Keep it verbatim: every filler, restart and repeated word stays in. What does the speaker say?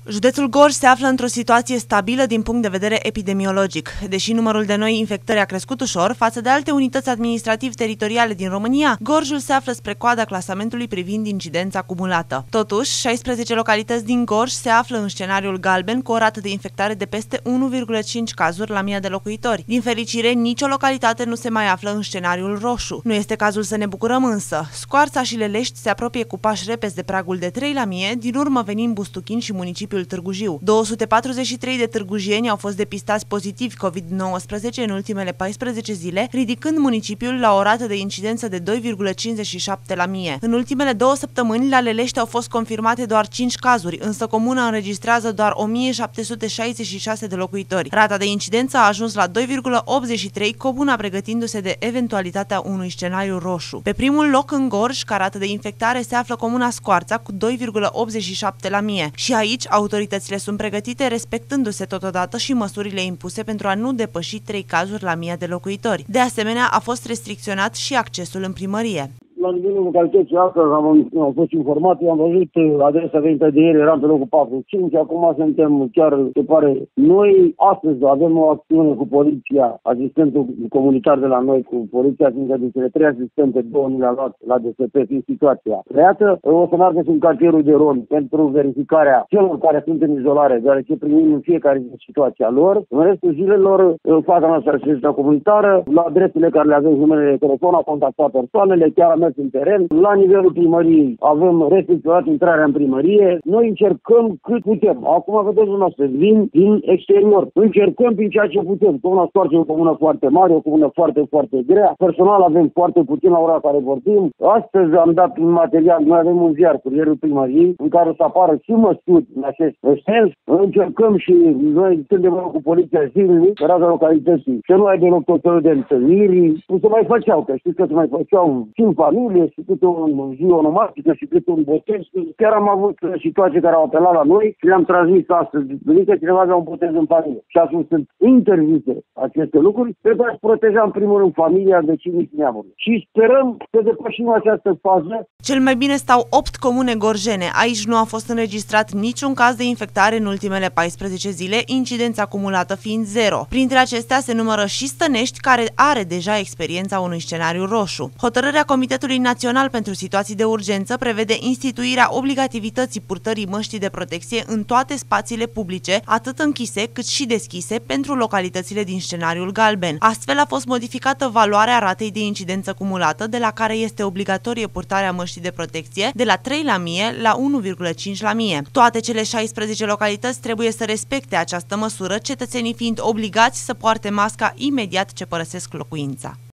Județul Gorj se află într-o situație stabilă din punct de vedere epidemiologic. Deși numărul de noi infectări a crescut ușor față de alte unități administrativ-teritoriale din România, Gorjul se află spre coada clasamentului privind incidența acumulată. Totuși, șaisprezece localități din Gorj se află în scenariul galben cu o rată de infectare de peste unu virgulă cinci cazuri la mie de locuitori. Din fericire, nicio localitate nu se mai află în scenariul roșu. Nu este cazul să ne bucurăm însă. Scoarța și Lelești se apropie cu pași repezi de pragul de trei la mie, din urmă venind Bustuchin și municipiul Târgu Jiu. două sute patruzeci și trei de târgujieni au fost depistați pozitivi COVID nouăsprezece în ultimele paisprezece zile, ridicând municipiul la o rată de incidență de doi virgulă cincizeci și șapte la mie. În ultimele două săptămâni, la Lelești au fost confirmate doar cinci cazuri, însă comuna înregistrează doar o mie șapte sute șaizeci și șase de locuitori. Rata de incidență a ajuns la doi virgulă optzeci și trei, comuna pregătindu-se de eventualitatea unui scenariu roșu. Pe primul loc în Gorj, ca rată de infectare, se află comuna Scoarța cu doi virgulă optzeci și șapte la mie. Și aici, autoritățile sunt pregătite, respectându-se totodată și măsurile impuse pentru a nu depăși trei cazuri la mie de locuitori. De asemenea, a fost restricționat și accesul în primărie. La nivelul localității astăzi am, am fost informat, am văzut adresa venită de ieri, eram pe locul patruzeci și cinci, acum suntem chiar, se pare, noi astăzi avem o acțiune cu poliția, asistentul comunitar de la noi cu poliția, fiindcă de cele trei asistente, două ni le-a luat la D S P în situația. Iată, o să meargă în cartierul de Ron pentru verificarea celor care sunt în izolare, deoarece primim în fiecare zi situația lor. În restul zilelor, faza noastră asistentă comunitară, la adresele care le avem numele de telefon, a contactat persoanele, chiar a mers în teren. La nivelul primăriei avem restricționat intrarea în primărie. Noi încercăm cât putem. Acum vedeți dumneavoastră, vin din exterior. Încercăm prin ceea ce putem. Comuna Scoarce e o comună foarte mare, o comună foarte, foarte grea. Personal avem foarte puțin la ora care vorbim. Astăzi am dat un material, noi avem un ziar, Curierul Primăriei, în care o să apară și măsuri în acest sens. Încercăm și noi suntem cu poliția zilnic, pe raza localității, să nu ai deloc tot felul de întâlniri. Nu se mai făceau, că știți că se mai făceau și în familie, și câte o zi onomatică și câte un botez. Chiar am avut situații care au apelat la noi și le-am transmis astăzi. Vedeți că cineva avea un botez în familie. Și atunci sunt interzise aceste lucruri. Trebuie să protejăm în primul rând familia, vecinii și neamuri. Și sperăm să depășim această fază. Cel mai bine stau opt comune gorjene. Aici nu a fost înregistrat niciun caz de infectare în ultimele paisprezece zile, incidența acumulată fiind zero. Printre acestea se numără și Stănești, care are deja experiența unui scenariu roșu. Hotărârea Comitetului Național pentru Situații de Urgență prevede instituirea obligativității purtării măștii de protecție în toate spațiile publice, atât închise cât și deschise, pentru localitățile din scenariul galben. Astfel a fost modificată valoarea ratei de incidență cumulată, de la care este obligatorie purtarea măștii de protecție, de la trei la mie la unu virgulă cinci la mie. Toate cele șaisprezece localități trebuie să respecte această măsură, cetățenii fiind obligați să poarte masca imediat ce părăsesc locuința.